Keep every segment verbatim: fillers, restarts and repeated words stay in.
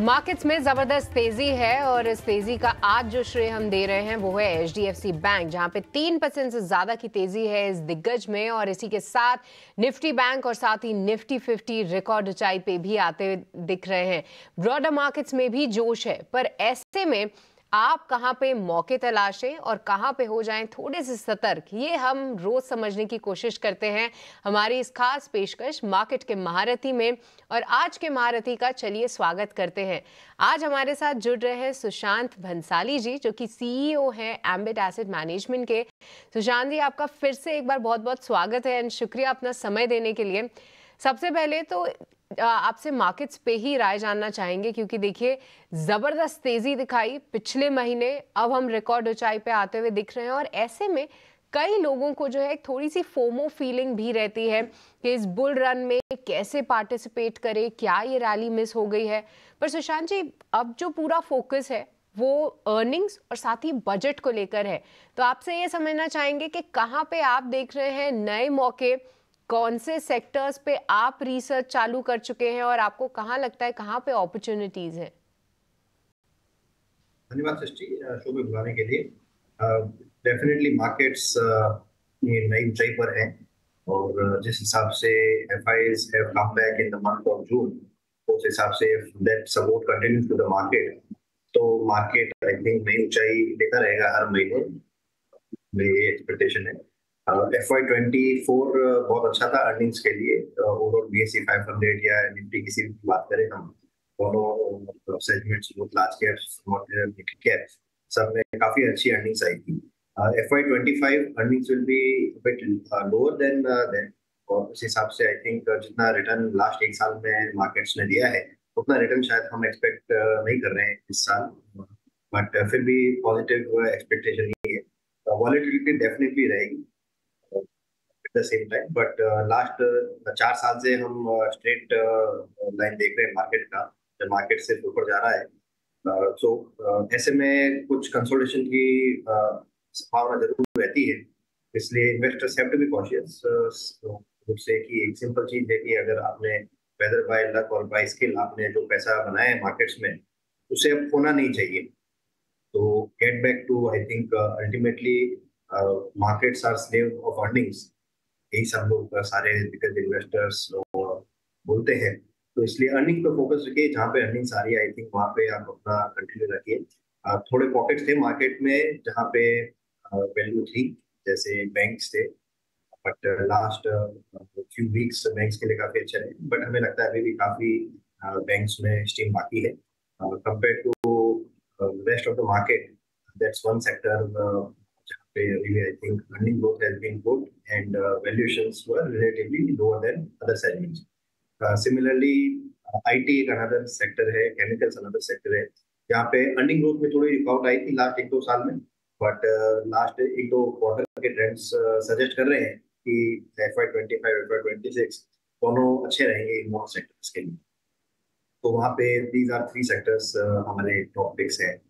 Markets में जबरदस्त तेजी है और इस तेजी का आज जो श्रेय हम दे रहे हैं वो है H D F C bank, जहां पे तीन परसेंट से ज्यादा की तेजी है इस दिग्गज में। और इसी के साथ निफ्टी बैंक और साथ ही निफ्टी फिफ्टी रिकॉर्ड ऊंचाई पे भी आते दिख रहे हैं। ब्रॉडर मार्केट्स में भी जोश है, पर ऐसे में आप कहां पे मौके तलाशें और कहां पे हो जाएं थोड़े से सतर्क, ये हम रोज समझने की कोशिश करते हैं हमारी इस खास पेशकश मार्केट के महारथी में। और आज के महारथी का चलिए स्वागत करते हैं। आज हमारे साथ जुड़ रहे हैं सुशांत भंसाली जी, जो कि सी ई ओ हैं एम्बिट एसेट मैनेजमेंट के। सुशांत जी, आपका फिर से एक बार बहुत बहुत स्वागत है एंड शुक्रिया अपना समय देने के लिए। सबसे पहले तो आपसे मार्केट्स पे ही राय जानना चाहेंगे, क्योंकि देखिए जबरदस्त तेजी दिखाई पिछले महीने, अब हम रिकॉर्ड ऊंचाई पे आते हुए दिख रहे हैं। और ऐसे में कई लोगों को जो है थोड़ी सी फोमो फीलिंग भी रहती है कि इस बुल रन में कैसे पार्टिसिपेट करें, क्या ये रैली मिस हो गई है। पर सुशांत जी, अब जो पूरा फोकस है वो अर्निंग्स और साथ ही बजट को लेकर है, तो आपसे ये समझना चाहेंगे कि कहाँ पे आप देख रहे हैं नए मौके, कौन से सेक्टर्स पे आप रिसर्च चालू कर चुके हैं और आपको कहाँ लगता है कहाँ पे अपॉर्चुनिटीज हैं। धन्यवाद सृष्टि, शो में बुलाने के लिए। डेफिनेटली मार्केट्स ये नई ऊंचाई पर हैं और जिस हिसाब से F IIs have come back in the month of June, उस हिसाब से that support continues to the market, तो मार्केट आई थिंक नई ऊंचाई लेता रहेगा हर महीने, मेरी एक्सपेक्टेशन है। एफ आई ट्वेंटी फोर बहुत अच्छा था अर्निंग्स के लिए। Overall B S E five hundred या निफ्टी किसी भी बात करें हम, दोनों सेगमेंट्स बहुत लार्ज कैप्स और मिड कैप्स सब में काफी अच्छी अर्निंग्स आई थी। F I twenty five earnings will be bit lower than then, और उस हिसाब से आई थिंक जितना रिटर्न लास्ट एक साल में मार्केट्स ने दिया है उतना रिटर्न शायद हम एक्सपेक्ट नहीं कर रहे हैं इस साल, बट फिर भी पॉजिटिव एक्सपेक्टेशन ही है। वॉलेटिलिटी डेफिनेटली रहेगी at the same time, but last चार साल से हम स्ट्रेट लाइन देख रहे हैं मार्केट का, जब मार्केट से ऊपर जा रहा है। सो uh, so, uh, ऐसे में कुछ कंसोलिडेशन की uh, संभावना जरूर रहती है, इसलिए investors have to be cautious. उससे कि एक सिंपल चीज है कि अगर आपने वेदर बाय लक और बाय स्किल आपने जो पैसा बनाया है मार्केट्स में, उसे अब खोना नहीं चाहिए। तो get back to, I think ultimately markets are slave of earnings, यही सब लोग सारे दिग्गज इन्वेस्टर्स बोलते हैं। तो इसलिए अर्निंग पे फोकस रखिए, जहाँ पे अर्निंग्स आ रही है आई थिंक वहाँ पे आप अपना कंटिन्यू रखिए। थोड़े पॉकेट्स थे मार्केट में जहाँ पे वैल्यू थी, जैसे बैंक्स थे, but last few weeks banks के लिए काफी अच्छा है, बट हमें लगता है अभी भी काफी बैंक्स में स्टीम बाकी है compare to rest of the market. That's one sector I think earning growth has been good and uh, valuations were relatively lower than other segments. Uh, similarly, uh, I T एक another sector है, chemicals another sector है, जहाँ पे earning growth में थोड़ी रुकावट आई थी last एक दो साल में, but लास्ट uh, एक दो क्वार्टर के ट्रेंड्स सजेस्ट कर रहे हैं कि F I twenty five F I twenty six दोनों अच्छे रहेंगे इन दोनों सेक्टर्स के लिए। तो वहाँ पे these are three sectors uh, हमारे टॉप पिक्स हैं।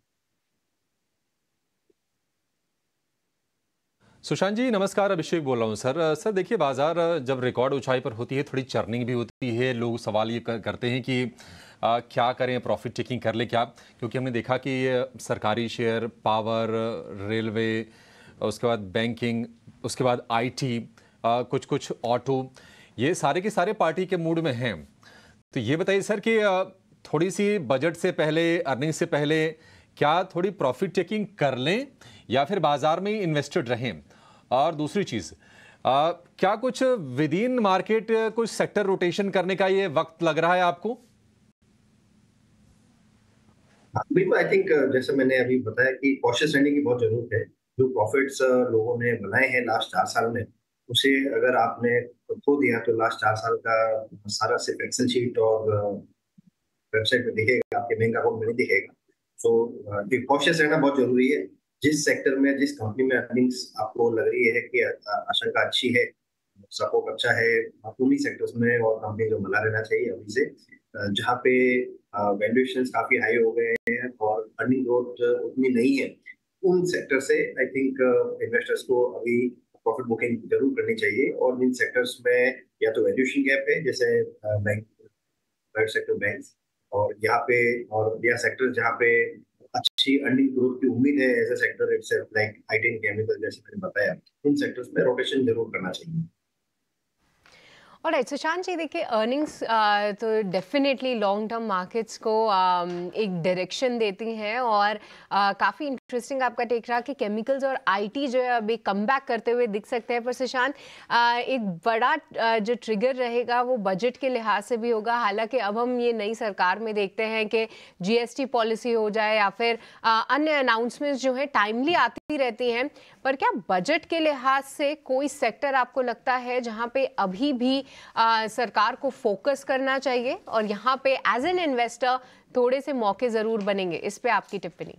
सुशांत जी नमस्कार, अभिषेक बोल रहा हूँ सर। सर देखिए, बाजार जब रिकॉर्ड ऊंचाई पर होती है थोड़ी चर्निंग भी होती है, लोग सवाल ये करते हैं कि आ, क्या करें, प्रॉफिट टेकिंग कर ले क्या, क्योंकि हमने देखा कि सरकारी शेयर, पावर, रेलवे, उसके बाद बैंकिंग, उसके बाद आईटी, आ, कुछ कुछ ऑटो, ये सारे के सारे पार्टी के मूड में हैं। तो ये बताइए सर कि आ, थोड़ी सी बजट से पहले, अर्निंग से पहले क्या थोड़ी प्रॉफिट टेकिंग कर लें या फिर बाजार में ही इन्वेस्टेड रहें। और दूसरी चीज, आ, क्या कुछ विद इन मार्केट कुछ सेक्टर रोटेशन करने का ये वक्त लग रहा है आपको? बिल्कुल, आई थिंक जैसे मैंने अभी बताया कि कॉशियस रहने की बहुत जरूरत है। जो प्रॉफिट्स लोगों ने बनाए हैं लास्ट चार साल में, उसे अगर आपने खो दिया तो लास्ट चार साल का सारा सिर्फ एक्सेल शीट और वेबसाइट में दिखेगा, आपके बैंक अकाउंट में नहीं दिखेगा। तो कॉशियस रहना बहुत जरूरी है। जिस सेक्टर में, जिस कंपनी में अर्निंग्स आपको लग रही है कि आशंका अच्छी है, सपोर्ट अच्छा है, उन्हीं सेक्टर्स में और कंपनी को बना लेना चाहिए अभी से। जहाँ पे वैल्यूएशंस काफी हाई हो गए हैं और अर्निंग ग्रोथ उतनी नहीं है, उन सेक्टर से आई थिंक इन्वेस्टर्स को अभी प्रॉफिट बुकिंग जरूर करनी चाहिए। और इन सेक्टर्स में या तो वैल्यूएशन गैप है, जैसे बैंक, प्राइवेट सेक्टर बैंक, और यहाँ पे और यह सेक्टर जहाँ पे अच्छी अर्निंग ग्रोथ की उम्मीद है, as a sector itself like IT and chemical, जैसे मैंने बताया, इन सेक्टर्स में रोटेशन जरूर करना चाहिए। ऑलराइट सुशांत जी, देखिए अर्निंग्स तो डेफिनेटली लॉन्ग टर्म मार्केट्स को um, एक डायरेक्शन देती हैं और uh, काफ़ी इंटरेस्टिंग आपका टेक रहा कि केमिकल्स और आईटी जो है अभी कम बैक करते हुए दिख सकते हैं। पर सुशांत, uh, एक बड़ा uh, जो ट्रिगर रहेगा वो बजट के लिहाज से भी होगा। हालांकि अब हम ये नई सरकार में देखते हैं कि जीएसटी पॉलिसी हो जाए या फिर uh, अन्य अनाउंसमेंट्स जो है टाइमली आती रहती हैं, पर क्या बजट के लिहाज से कोई सेक्टर आपको लगता है जहां पे अभी भी आ, सरकार को फोकस करना चाहिए और यहाँ पे एज एन इन्वेस्टर थोड़े से मौके जरूर बनेंगे? इस पे आपकी टिप्पणी।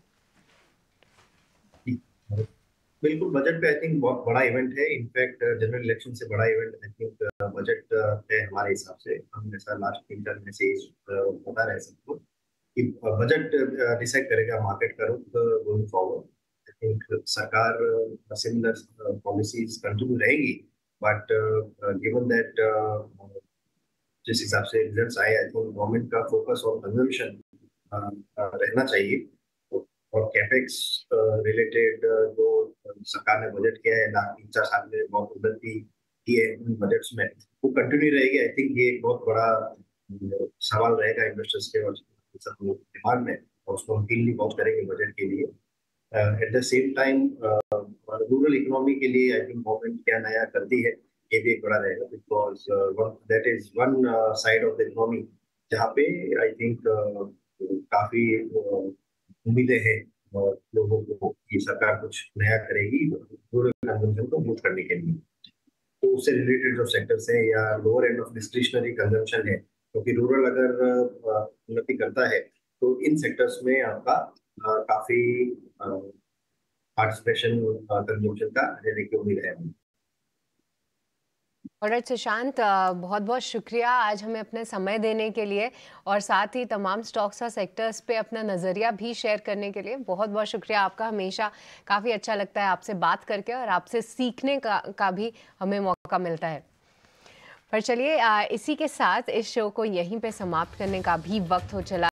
बिल्कुल, बजट पे आई थिंक बहुत बड़ा इवेंट है। इनफैक्ट जनरल इलेक्शन से बड़ा इवेंट आई थिंक बजट है हमारे हिसाब से। हम ऐसा लास्ट तीन चार में से पता रहे सबको कि बजट डिसाइड करेगा मार्केट का रुख गोइंग फॉरवर्ड। आई थिंक सरकार सिमिलर पॉलिसीज कंटिन्यू रहेगी, बट गिवन दैट जिस हिसाब से रिजल्ट्स आए, आई थिंक गवर्नमेंट का फोकस ऑन कंजम्पशन रहना चाहिए। और कैपेक्स रिलेटेड जो सरकार ने बजट किया है लास्ट तीन चार साल में, बहुत उन्नति की है उन बजट्स में, वो कंटिन्यू रहेगी। आई थिंक ये एक बहुत बड़ा सवाल रहेगा इन्वेस्टर्स के और दिमाग में, और उसको हम फील बहुत करेंगे बजट के लिए। At the same time rural economy के लिए आई थिंक गवर्नमेंट क्या नया करती है, ये भी एक बड़ा रहेगा, because that is one side of the economy जहाँ पे आई थिंक काफी उम्मीदें हैं लोगों को कि सरकार कुछ नया करेगी रूरल कंजम्पशन को बूस्ट करने के लिए। तो उससे रिलेटेड जो सेक्टर्स हैं या lower end of discretionary consumption है, क्योंकि रूरल अगर उन्नति करता है तो इन सेक्टर्स में आपका काफी पार्टिसिपेशन कंजम्पशन का रहने की उम्मीद है। ऑलराइट सुशांत, बहुत बहुत शुक्रिया आज हमें अपने समय देने के लिए और साथ ही तमाम स्टॉक्स और सेक्टर्स पे अपना नज़रिया भी शेयर करने के लिए। बहुत बहुत शुक्रिया आपका। हमेशा काफ़ी अच्छा लगता है आपसे बात करके और आपसे सीखने का, का भी हमें मौका मिलता है। पर चलिए इसी के साथ इस शो को यहीं पे समाप्त करने का भी वक्त हो चला।